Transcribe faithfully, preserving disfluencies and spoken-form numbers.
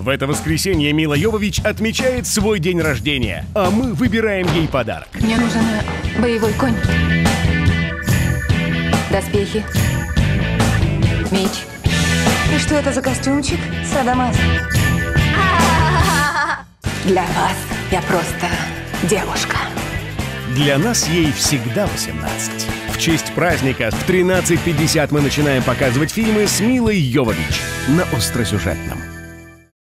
В это воскресенье Мила Йовович отмечает свой день рождения, а мы выбираем ей подарок. Мне нужен боевой конь. Доспехи. Меч. И что это за костюмчик? Садомаз. Для вас я просто девушка. Для нас ей всегда восемнадцать. В честь праздника в тринадцать пятьдесят мы начинаем показывать фильмы с Милой Йовович на Остросюжетном.